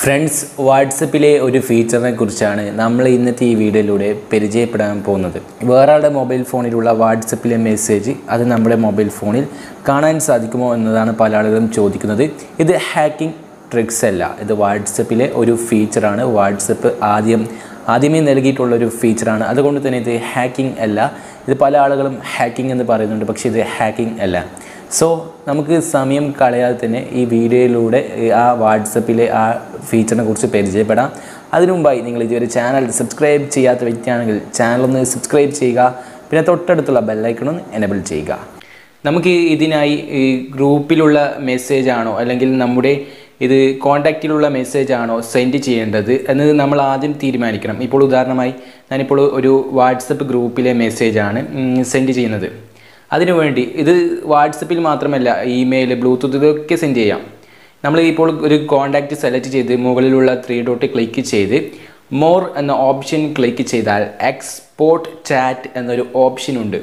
Friends, വാട്സപ്പിലെ ഒരു ഫീച്ചറിനെ കുറിച്ചാണ് നമ്മൾ ഇന്നത്തെ ഈ വീഡിയോയിലൂടെ പരിചയപ്പെടാൻ പോകുന്നത്. വേറൊരാളുടെ മൊബൈൽ ഫോണിലുള്ള വാട്സപ്പിലെ മെസ്സേജ് അത് നമ്മുടെ മൊബൈൽ ഫോണിൽ കാണാൻ സാധിക്കുമോ എന്നതാണ് പല ആളുകളും ചോദിക്കുന്നത്. ഇത് ഹാക്കിംഗ് ട്രിക്സ് അല്ല, ഇത് വാട്സപ്പിലെ ഒരു ഫീച്ചറാണ്. വാട്സപ്പ് ആദ്യമേ നൽകിയിട്ടുള്ളൊരു ഫീച്ചറാണ്. അതുകൊണ്ട് തന്നെ ഇത് ഹാക്കിംഗ് അല്ല. ഇത് പല ആളുകളും ഹാക്കിംഗ് എന്ന് പറയുന്നുണ്ട്, പക്ഷേ ഇത് ഹാക്കിംഗ് അല്ല. സോ നമുക്ക് സമയം കളയാതെ തന്നെ ഈ വീഡിയോയിലൂടെ ആ വാട്സപ്പിലെ ആ ഫീച്ചറിനെ കുറിച്ച് പരിചയപ്പെടാം. അതിനു മുമ്പായി നിങ്ങൾ ഇതുവരെ ചാനൽ സബ്സ്ക്രൈബ് ചെയ്യാത്ത വ്യക്തിയാണെങ്കിൽ ചാനലൊന്ന് സബ്സ്ക്രൈബ് ചെയ്യുക, പിന്നെ തൊട്ടടുത്തുള്ള ബെല്ലൈക്കണൊന്ന് എനേബിൾ ചെയ്യുക. നമുക്ക് ഇതിനായി ഗ്രൂപ്പിലുള്ള മെസ്സേജാണോ അല്ലെങ്കിൽ നമ്മുടെ ഇത് കോൺടാക്റ്റിലുള്ള മെസ്സേജാണോ സെൻഡ് ചെയ്യേണ്ടത് എന്നത് നമ്മൾ ആദ്യം തീരുമാനിക്കണം. ഇപ്പോൾ ഉദാഹരണമായി ഞാനിപ്പോൾ ഒരു വാട്സപ്പ് ഗ്രൂപ്പിലെ മെസ്സേജാണ് സെൻഡ് ചെയ്യുന്നത്. അതിനുവേണ്ടി ഇത് വാട്സപ്പിൽ മാത്രമല്ല, ഇമെയിൽ, ബ്ലൂടൂത്ത് ഇതൊക്കെ സെൻഡ് ചെയ്യാം. നമ്മൾ ഇപ്പോൾ ഒരു കോൺടാക്റ്റ് സെലക്ട് ചെയ്ത് മുകളിലുള്ള 3 ഡോട്ട് ക്ലിക്ക് ചെയ്ത് മോർ എന്ന ഓപ്ഷൻ ക്ലിക്ക് ചെയ്താൽ എക്സ്പോർട്ട് ചാറ്റ് എന്നൊരു ഓപ്ഷൻ ഉണ്ട്.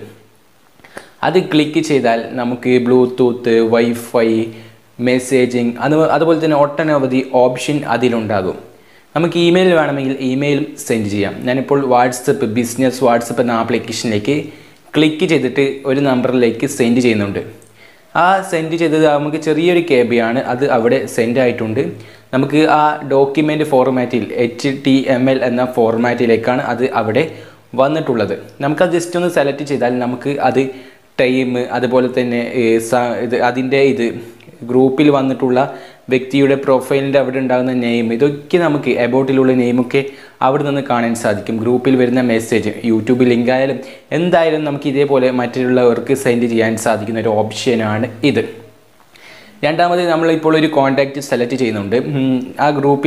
അത് ക്ലിക്ക് ചെയ്താൽ നമുക്ക് ബ്ലൂടൂത്ത്, വൈഫൈ, മെസ്സേജിങ് അതുപോലെ തന്നെ ഒട്ടനവധി ഓപ്ഷൻ അതിലുണ്ടാകും. നമുക്ക് ഇമെയിൽ വേണമെങ്കിൽ ഇമെയിലും സെൻഡ് ചെയ്യാം. ഞാനിപ്പോൾ ബിസിനസ് വാട്സപ്പ് എന്ന ആപ്ലിക്കേഷനിലേക്ക് ക്ലിക്ക് ചെയ്തിട്ട് ഒരു നമ്പറിലേക്ക് സെൻഡ് ചെയ്യുന്നുണ്ട്. ആ സെൻഡ് ചെയ്തത് നമുക്ക് ചെറിയൊരു KB ആണ്, അത് അവിടെ സെൻഡ് ആയിട്ടുണ്ട്. നമുക്ക് ആ ഡോക്യുമെൻ്റ് ഫോർമാറ്റിൽ HTML എന്ന ഫോർമാറ്റിലേക്കാണ് അത് അവിടെ വന്നിട്ടുള്ളത്. നമുക്കത് ജസ്റ്റ് ഒന്ന് സെലക്ട് ചെയ്താൽ നമുക്ക് അത് ടൈം, അതുപോലെ തന്നെ അതിൻ്റെ ഗ്രൂപ്പിൽ വന്നിട്ടുള്ള വ്യക്തിയുടെ പ്രൊഫൈലിൻ്റെ അവിടെ ഉണ്ടാകുന്ന നെയിം, ഇതൊക്കെ നമുക്ക് എബൌട്ടിലുള്ള നെയിമൊക്കെ അവിടെ നിന്ന് കാണാൻ സാധിക്കും. ഗ്രൂപ്പിൽ വരുന്ന മെസ്സേജ്, യൂട്യൂബ് ലിങ്ക് ആയാലും എന്തായാലും നമുക്ക് ഇതേപോലെ മറ്റുള്ളവർക്ക് സെൻഡ് ചെയ്യാൻ സാധിക്കുന്ന ഒരു ഓപ്ഷനാണ് ഇത്. രണ്ടാമത് നമ്മളിപ്പോൾ ഒരു കോൺടാക്റ്റ് സെലക്ട് ചെയ്യുന്നുണ്ട്. ആ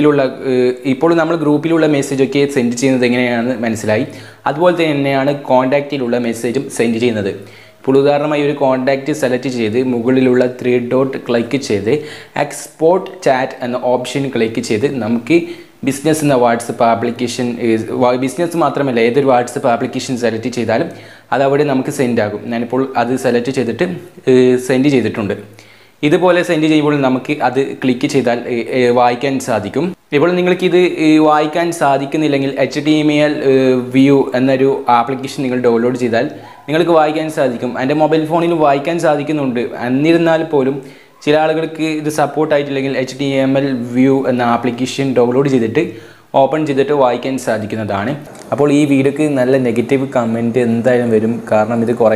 ഇപ്പോൾ നമ്മൾ ഗ്രൂപ്പിലുള്ള മെസ്സേജൊക്കെ സെൻഡ് ചെയ്യുന്നത് എങ്ങനെയാണെന്ന് മനസ്സിലായി. അതുപോലെ തന്നെയാണ് കോൺടാക്റ്റിലുള്ള മെസ്സേജും സെൻഡ് ചെയ്യുന്നത്. ഇപ്പോൾ ഉദാഹരണമായി ഒരു കോൺടാക്റ്റ് സെലക്ട് ചെയ്ത് മുകളിലുള്ള 3 ഡോട്ട് ക്ലിക്ക് ചെയ്ത് എക്സ്പോർട്ട് ചാറ്റ് എന്ന ഓപ്ഷൻ ക്ലിക്ക് ചെയ്ത് നമുക്ക് ബിസിനസ് എന്ന വാട്സപ്പ് ആപ്ലിക്കേഷൻ, ബിസിനസ് മാത്രമല്ല ഏതൊരു വാട്സപ്പ് ആപ്ലിക്കേഷൻ സെലക്ട് ചെയ്താലും അതവിടെ നമുക്ക് സെൻഡ് ആകും. ഞാനിപ്പോൾ അത് സെലക്ട് ചെയ്തിട്ട് സെൻഡ് ചെയ്തിട്ടുണ്ട്. ഇതുപോലെ സെൻഡ് ചെയ്യുമ്പോൾ നമുക്ക് അത് ക്ലിക്ക് ചെയ്താൽ വായിക്കാൻ സാധിക്കും. ഇപ്പോൾ നിങ്ങൾക്കിത് വായിക്കാൻ സാധിക്കുന്നില്ലെങ്കിൽ HTML വ്യൂ എന്നൊരു ആപ്ലിക്കേഷൻ നിങ്ങൾ ഡൗൺലോഡ് ചെയ്താൽ നിങ്ങൾക്ക് വായിക്കാൻ സാധിക്കും. എൻ്റെ മൊബൈൽ ഫോണിൽ വായിക്കാൻ സാധിക്കുന്നുണ്ട്. എന്നിരുന്നാൽ പോലും ചില ആളുകൾക്ക് ഇത് സപ്പോർട്ടായിട്ടില്ലെങ്കിൽ HTML വ്യൂ എന്ന ആപ്ലിക്കേഷൻ ഡൗൺലോഡ് ചെയ്തിട്ട് ഓപ്പൺ ചെയ്തിട്ട് വായിക്കാൻ സാധിക്കുന്നതാണ്. അപ്പോൾ ഈ വീഡിയോക്ക് നല്ല നെഗറ്റീവ് കമൻറ്റ് എന്തായാലും വരും. കാരണം ഇത് കുറേ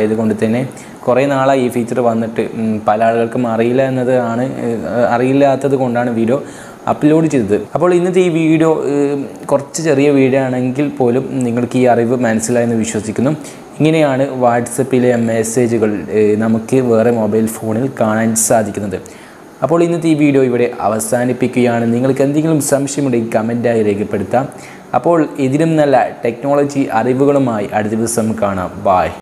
നാളായി ഈ ഫീച്ചർ വന്നിട്ട് പല ആളുകൾക്കും അറിയില്ലാത്തത് കൊണ്ടാണ് വീഡിയോ അപ്ലോഡ് ചെയ്തത്. അപ്പോൾ ഇന്നത്തെ ഈ വീഡിയോ കുറച്ച് ചെറിയ വീഡിയോ ആണെങ്കിൽ പോലും നിങ്ങൾക്ക് ഈ അറിവ് മനസ്സിലായെന്ന് വിശ്വസിക്കുന്നു. ഇങ്ങനെയാണ് വാട്സപ്പിലെ മെസ്സേജുകൾ നമുക്ക് വേറെ മൊബൈൽ ഫോണിൽ കാണാൻ സാധിക്കുന്നത്. അപ്പോൾ ഇന്നത്തെ ഈ വീഡിയോ ഇവിടെ അവസാനിപ്പിക്കുകയാണ്. നിങ്ങൾക്ക് എന്തെങ്കിലും സംശയമുണ്ടെങ്കിൽ കമൻറ്റായി രേഖപ്പെടുത്താം. അപ്പോൾ ഇതിലും നല്ല ടെക്നോളജി അറിവുകളുമായി അടുത്ത ദിവസം കാണാം. ബൈ.